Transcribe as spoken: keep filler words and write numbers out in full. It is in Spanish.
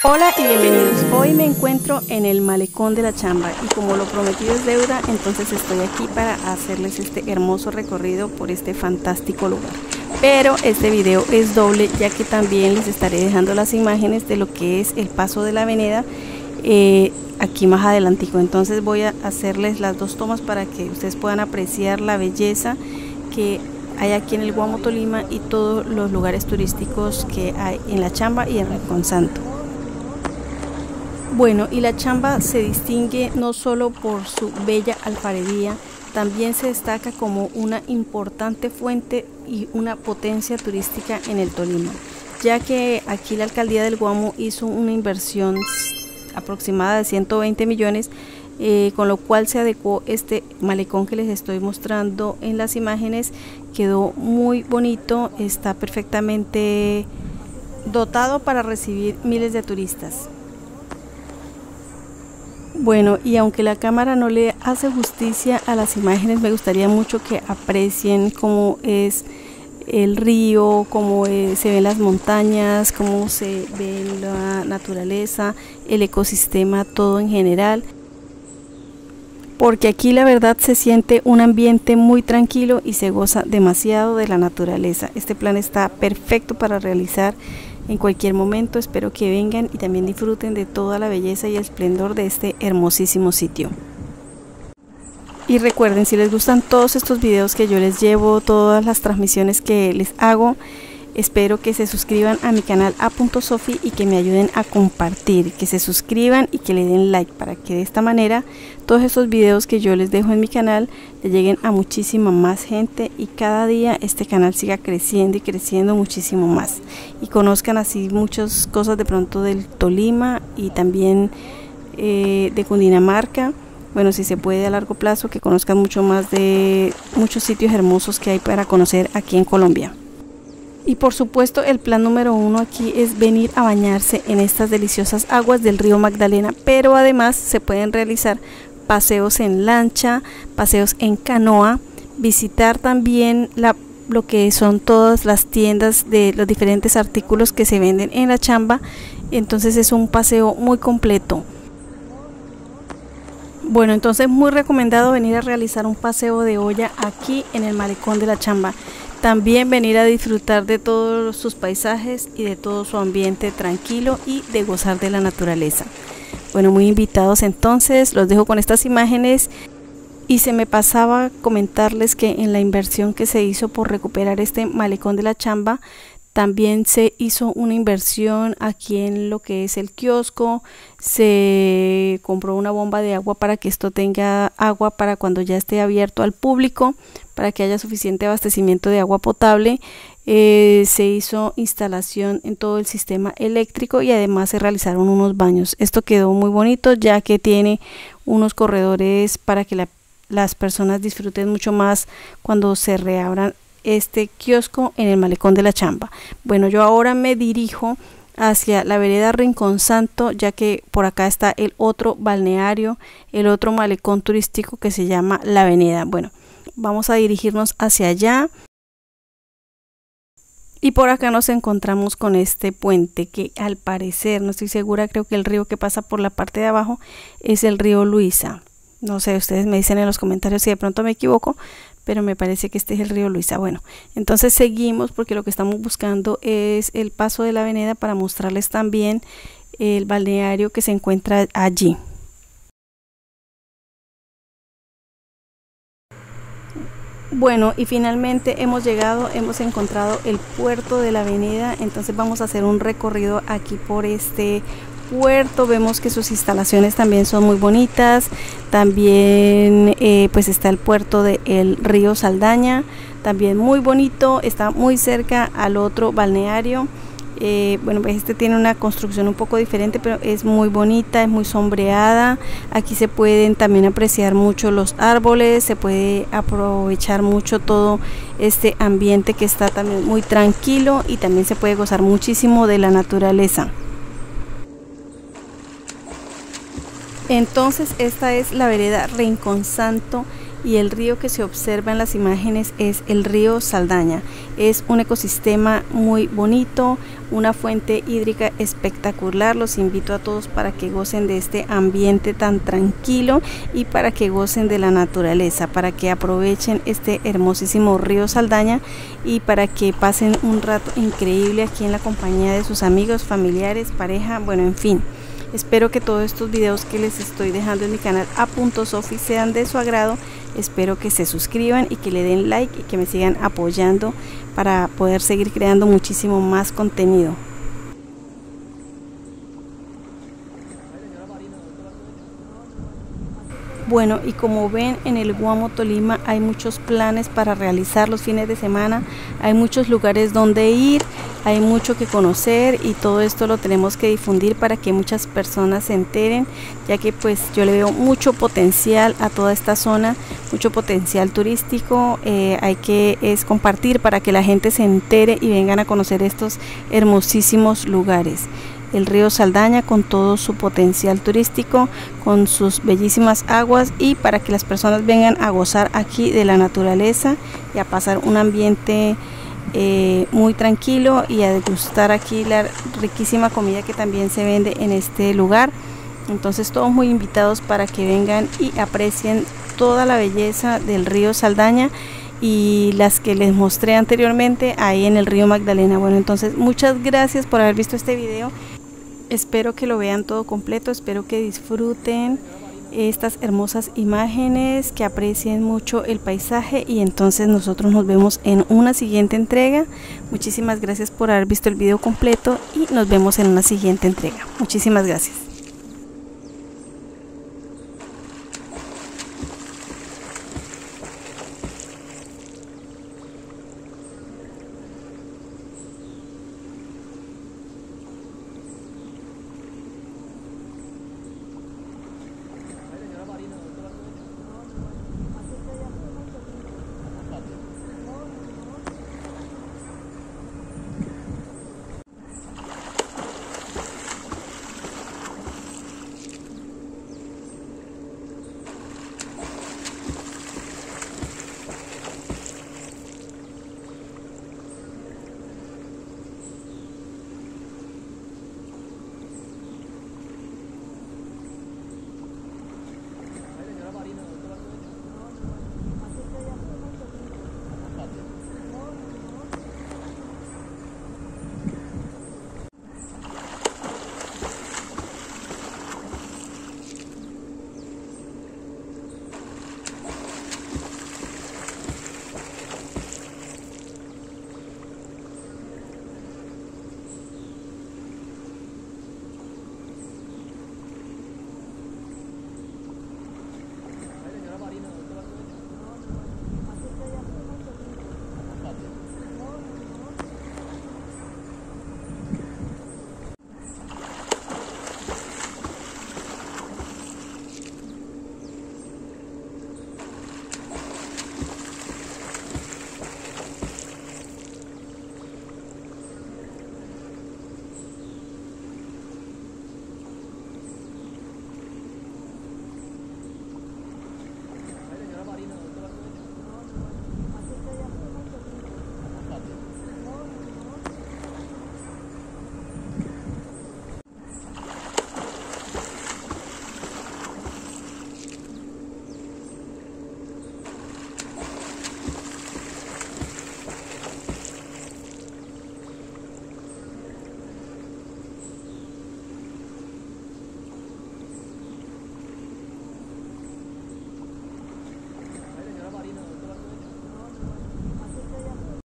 Hola y bienvenidos. Hoy me encuentro en el malecón de la Chamba y como lo prometido es deuda, entonces estoy aquí para hacerles este hermoso recorrido por este fantástico lugar. Pero este video es doble, ya que también les estaré dejando las imágenes de lo que es el paso de la Veneda eh, aquí más adelantico. Entonces voy a hacerles las dos tomas para que ustedes puedan apreciar la belleza que hay aquí en el Guamo, Tolima, y todos los lugares turísticos que hay en la Chamba y en Rincón Santo. Bueno, y la Chamba se distingue no solo por su bella alfarería, también se destaca como una importante fuente y una potencia turística en el Tolima, ya que aquí la alcaldía del Guamo hizo una inversión aproximada de ciento veinte millones, eh, con lo cual se adecuó este malecón que les estoy mostrando en las imágenes. Quedó muy bonito, está perfectamente dotado para recibir miles de turistas. Bueno, y aunque la cámara no le hace justicia a las imágenes, me gustaría mucho que aprecien cómo es el río, cómo es, se ven las montañas, cómo se ve la naturaleza, el ecosistema, todo en general. Porque aquí la verdad se siente un ambiente muy tranquilo y se goza demasiado de la naturaleza. Este plan está perfecto para realizar en cualquier momento. Espero que vengan y también disfruten de toda la belleza y esplendor de este hermosísimo sitio. Y recuerden, si les gustan todos estos videos que yo les llevo, todas las transmisiones que les hago, espero que se suscriban a mi canal a punto sofi y que me ayuden a compartir, que se suscriban y que le den like, para que de esta manera todos estos videos que yo les dejo en mi canal le lleguen a muchísima más gente y cada día este canal siga creciendo y creciendo muchísimo más, y conozcan así muchas cosas de pronto del Tolima y también eh, de Cundinamarca. Bueno, si se puede a largo plazo, que conozcan mucho más de muchos sitios hermosos que hay para conocer aquí en Colombia. Y por supuesto, el plan número uno aquí es venir a bañarse en estas deliciosas aguas del río Magdalena, pero además se pueden realizar paseos en lancha, paseos en canoa, visitar también la, lo que son todas las tiendas de los diferentes artículos que se venden en la Chamba. Entonces es un paseo muy completo. Bueno, entonces muy recomendado venir a realizar un paseo de olla aquí en el malecón de la Chamba. También venir a disfrutar de todos sus paisajes y de todo su ambiente tranquilo y de gozar de la naturaleza. Bueno, muy invitados entonces, los dejo con estas imágenes. Y se me pasaba comentarles que en la inversión que se hizo por recuperar este malecón de la Chamba, también se hizo una inversión aquí en lo que es el kiosco. Se compró una bomba de agua para que esto tenga agua para cuando ya esté abierto al público, para que haya suficiente abastecimiento de agua potable. Eh, se hizo instalación en todo el sistema eléctrico y además se realizaron unos baños. Esto quedó muy bonito, ya que tiene unos corredores para que la, las personas disfruten mucho más cuando se reabran este kiosco en el malecón de la Chamba. Bueno, yo ahora me dirijo hacia la vereda Rincón Santo, ya que por acá está el otro balneario, el otro malecón turístico que se llama La Veneda. Bueno, vamos a dirigirnos hacia allá. Y por acá nos encontramos con este puente que al parecer, no estoy segura, creo que el río que pasa por la parte de abajo es el río Luisa. No sé, ustedes me dicen en los comentarios si de pronto me equivoco, pero me parece que este es el río Luisa. Bueno, entonces seguimos porque lo que estamos buscando es el paso de la Veneda para mostrarles también el balneario que se encuentra allí. Bueno, y finalmente hemos llegado, hemos encontrado el puerto de la Veneda. Entonces vamos a hacer un recorrido aquí por este puerto. Vemos que sus instalaciones también son muy bonitas. También eh, pues está el puerto del río Saldaña, también muy bonito, está muy cerca al otro balneario. Eh, bueno, pues este tiene una construcción un poco diferente, pero es muy bonita, es muy sombreada. Aquí se pueden también apreciar mucho los árboles, se puede aprovechar mucho todo este ambiente que está también muy tranquilo, y también se puede gozar muchísimo de la naturaleza. Entonces esta es la vereda Rincón Santo y el río que se observa en las imágenes es el río Saldaña. Es un ecosistema muy bonito, una fuente hídrica espectacular. Los invito a todos para que gocen de este ambiente tan tranquilo y para que gocen de la naturaleza, para que aprovechen este hermosísimo río Saldaña y para que pasen un rato increíble aquí en la compañía de sus amigos, familiares, pareja, bueno, en fin. Espero que todos estos videos que les estoy dejando en mi canal a punto sofi sean de su agrado. Espero que se suscriban y que le den like y que me sigan apoyando para poder seguir creando muchísimo más contenido. Bueno, y como ven, en el Guamo Tolima hay muchos planes para realizar los fines de semana, hay muchos lugares donde ir, hay mucho que conocer y todo esto lo tenemos que difundir para que muchas personas se enteren, ya que pues yo le veo mucho potencial a toda esta zona, mucho potencial turístico. Eh, hay que es compartir para que la gente se entere y vengan a conocer estos hermosísimos lugares. El río Saldaña con todo su potencial turístico, con sus bellísimas aguas, y para que las personas vengan a gozar aquí de la naturaleza y a pasar un ambiente eh, muy tranquilo y a degustar aquí la riquísima comida que también se vende en este lugar. Entonces todos muy invitados para que vengan y aprecien toda la belleza del río Saldaña y las que les mostré anteriormente ahí en el río Magdalena. Bueno, entonces muchas gracias por haber visto este video. Espero que lo vean todo completo, espero que disfruten estas hermosas imágenes, que aprecien mucho el paisaje, y entonces nosotros nos vemos en una siguiente entrega. Muchísimas gracias por haber visto el video completo y nos vemos en una siguiente entrega. Muchísimas gracias.